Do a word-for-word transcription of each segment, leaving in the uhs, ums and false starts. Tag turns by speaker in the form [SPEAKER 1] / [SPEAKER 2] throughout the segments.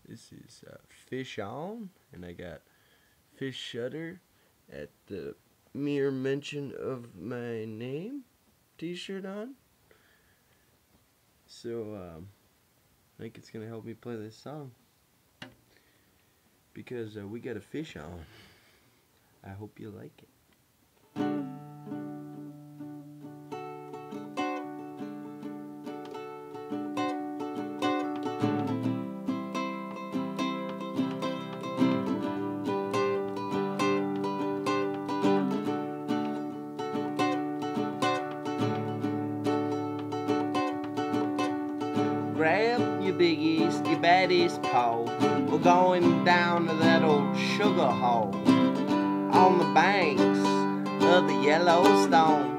[SPEAKER 1] This is uh, Fish On, and I got Fish Shutter at the mere mention of my name t-shirt on. So um, I think it's gonna help me play this song because uh, we got a fish on. I hope you like it. Grab your biggest, your baddest pole. We're going down to that old sugar hole on the banks of the Yellowstone.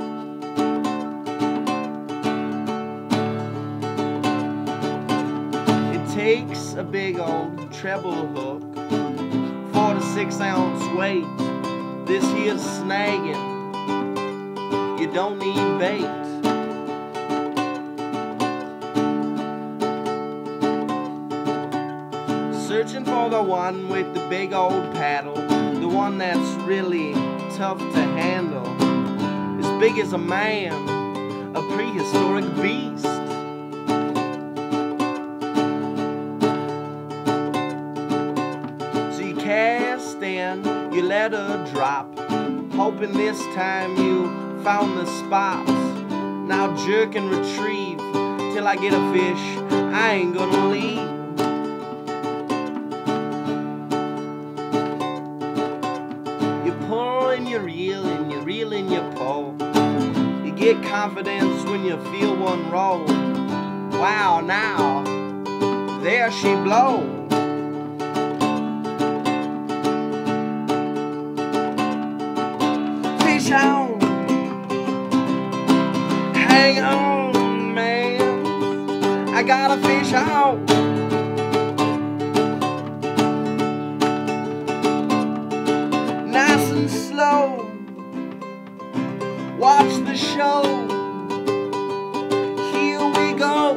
[SPEAKER 1] It takes a big old treble hook, four to six ounce weight. This here's snagging. You don't need bait. Searching for the one with the big old paddle, the one that's really tough to handle, as big as a man, a prehistoric beast. So you cast in, you let her drop, hoping this time you found the spots. Now jerk and retrieve till I get a fish, I ain't gonna leave. You reel and you reel and you pull. You get confidence when you feel one roll. Wow, now there she blows. Fish on, hang on, man. I got a fish on. Nice and slow, watch the show. Here we go.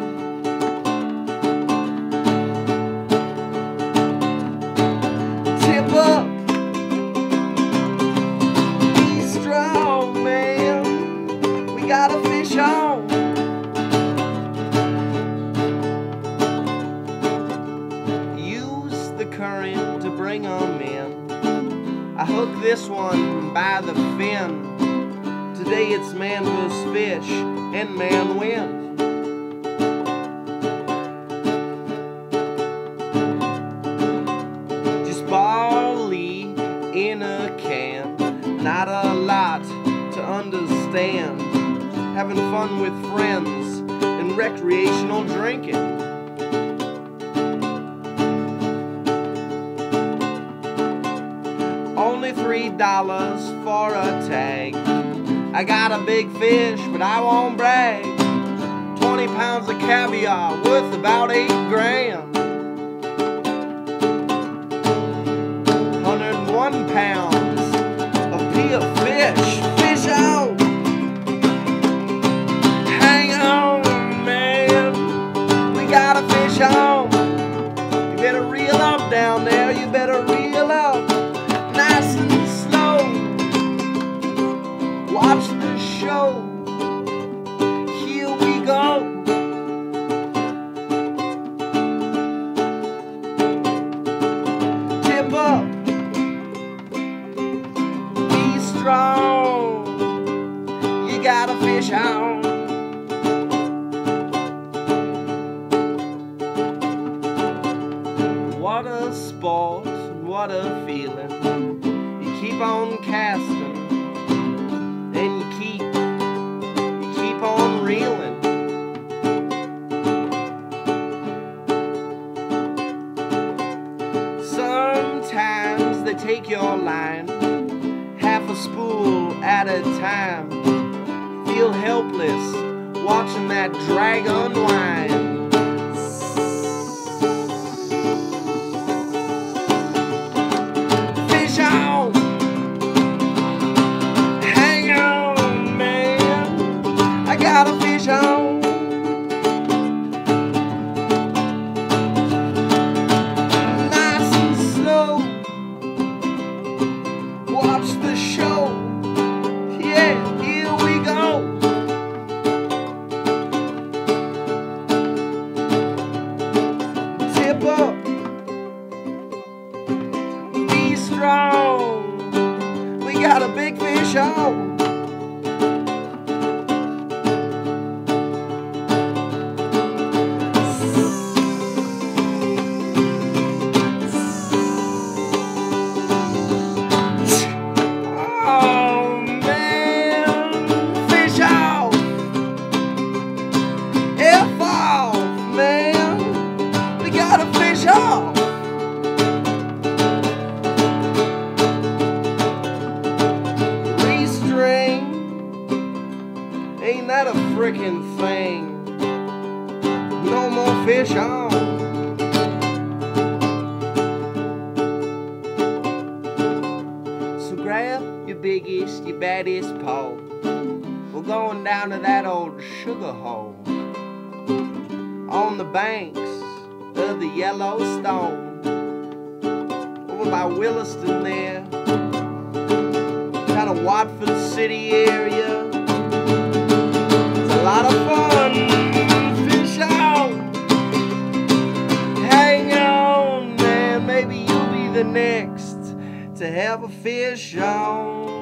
[SPEAKER 1] Tip up, be strong, man. We got a fish on. Use the current to bring 'em in. I hook this one by the fin. Today it's man versus fish, and man wins. Just barley in a can, not a lot to understand. Having fun with friends and recreational drinking. Only three dollars for a tag. I got a big fish, but I won't brag. Twenty pounds of caviar worth about eight grand. Hundred and one pounds of pea fish. Fish on, hang on, man. We got a fish on. You better reel up down there. You better reel up. Nice and slow, watch the show. Here we go. Tip up, be strong. You got a fish on. What a sport, what a feeling. Keep on casting, and you keep, you keep on reeling. Sometimes they take your line, half a spool at a time. Feel helpless watching that drag unwind. Fish on, got a fish on. Betty's pole. We're going down to that old sugar hole on the banks of the Yellowstone, over by Williston there, kind of Watford City area. It's a lot of fun. Fish on, hang on, man. Maybe you'll be the next to have a fish on.